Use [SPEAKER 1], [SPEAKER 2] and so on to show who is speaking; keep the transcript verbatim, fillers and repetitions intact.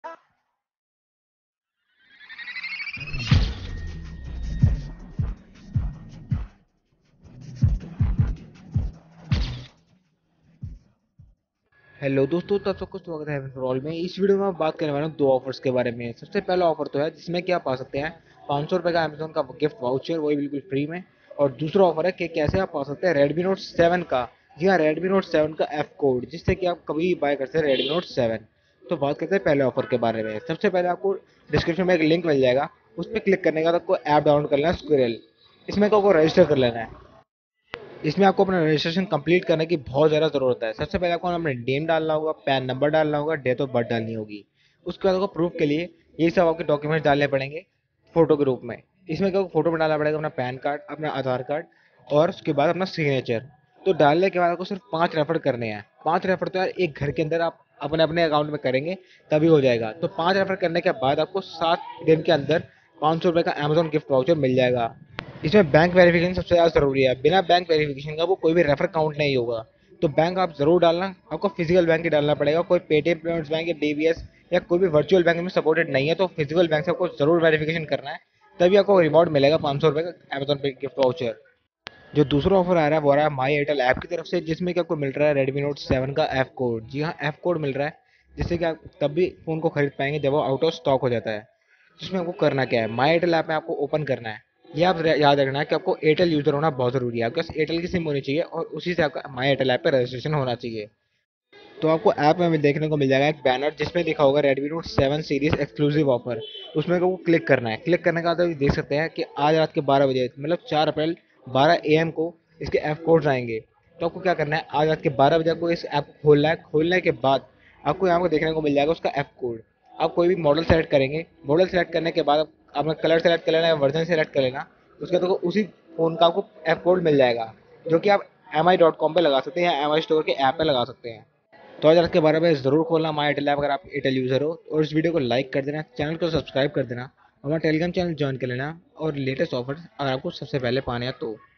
[SPEAKER 1] Hello दोस्तों, तो आप सबको स्वागत है रॉल में। इस वीडियो में मैं बात करने वाला हूँ दो ऑफर्स के बारे में। सबसे पहला ऑफर तो है जिसमें कि आप पा सकते हैं पाँच सौ रुपये का अमेजोन का गिफ्ट वाउचर, वही बिल्कुल फ्री में। और दूसरा ऑफर है कि कैसे आप पा सकते हैं रेडमी नोट सेवन का, जी हाँ, रेडमी नोट सेवन का एफ कोड, जिससे कि आप कभी भी बाय कर सकते हैं रेडमी नोट सेवन। तो बात करते हैं पहले ऑफर के बारे में। सबसे पहले आपको डिस्क्रिप्शन में एक लिंक मिल जाएगा, उस पर क्लिक करने के बाद आपको ऐप डाउनलोड कर लेना है स्क्विरल। इसमें आपको रजिस्टर कर लेना है। इसमें आपको अपना रजिस्ट्रेशन कंप्लीट करने की बहुत ज़्यादा ज़रूरत है। सबसे पहले आपको अपना नेम डालना होगा, पैन नंबर डालना होगा, डेट ऑफ बर्थ डालनी होगी। उसके बाद आपको प्रूफ के लिए ये सब आपके डॉक्यूमेंट्स डालने पड़ेंगे फोटो के रूप में। इसमें आपको फोटो में डालना पड़ेगा अपना पैन कार्ड, अपना आधार कार्ड, और उसके बाद अपना सिग्नेचर। तो डालने के बाद आपको सिर्फ पाँच रेफर करने हैं। पाँच रेफर तो यार एक घर के अंदर आप अपने अपने अकाउंट में करेंगे तभी हो जाएगा। तो पाँच रेफर करने के बाद आपको सात दिन के अंदर पाँच सौ रुपये का अमेजोन गिफ्ट वाउचर मिल जाएगा। इसमें बैंक वेरिफिकेशन सबसे ज़्यादा ज़रूरी है। बिना बैंक वेरिफिकेशन का वो कोई भी रेफर काउंट नहीं होगा। तो बैंक आप ज़रूर डालना। आपको फिजिकल बैंक ही डालना पड़ेगा। कोई पेटीएम पेमेंट्स बैंक या डीबीएस या कोई भी वर्चुअल बैंक में सपोर्टेड नहीं है, तो फिजिकल बैंक से आपको ज़रूर वेरिफिकेशन करना है, तभी आपको रिवॉर्ड मिलेगा पाँच सौ रुपये का अमेजोन पे गिफ्ट वाउचर। जो दूसरा ऑफर आ रहा है वो आ रहा है माई एयरटेल ऐप की तरफ से, जिसमें कि आपको मिल रहा है रेडमी नोट सेवन का एफ कोड। जी हाँ, एफ कोड मिल रहा है, जिससे कि आप तब भी फ़ोन को खरीद पाएंगे जब वो आउट ऑफ स्टॉक हो जाता है। जिसमें आपको करना क्या है, माई एयरटेल ऐप में आपको ओपन करना है। ये आप याद रखना है कि आपको एयरटेल यूज़र होना बहुत ज़रूरी है। आपके पास एयरटेल की सिम होनी चाहिए और उसी से आपका माई एयरटेल ऐप पर रजिस्ट्रेशन होना चाहिए। तो आपको ऐप में देखने को मिल जाएगा एक बैनर जिसमें लिखा होगा Redmi note seven series exclusive offer. उसमें आपको क्लिक करना है। क्लिक करने के बाद आप देख सकते हैं कि आज रात के बारह बजे, मतलब चार अप्रैल बारह ए एम को इसके ऐप कोड्स आएंगे। तो आपको क्या करना है, आज रात के बारह बजे आपको इस ऐप को खोलना है। खोलने के बाद आपको यहाँ पर देखने को मिल जाएगा उसका ऐप कोड। आप कोई भी मॉडल सेलेक्ट करेंगे। मॉडल सेलेक्ट करने के बाद आप अपना कलर सेलेक्ट कर लेना या वर्जन सेलेक्ट कर लेना। उसके बाद आपको उसी फ़ोन का आपको ऐप कोड मिल जाएगा, जो कि आप एम आई डॉट कॉम पर लगा सकते हैं या एम आई स्टोर के ऐप पर लगा सकते हैं। तो आज रात के बारह बजे जरूर खोलना माई एयरटेल ऐप अगर आप एयरटेल यूजर हो। और इस वीडियो को लाइक कर देना, चैनल को सब्सक्राइब कर देना, हमारा टेलीग्राम चैनल ज्वाइन कर लेना, और लेटेस्ट ऑफर अगर आपको सबसे पहले पाने हैं तो।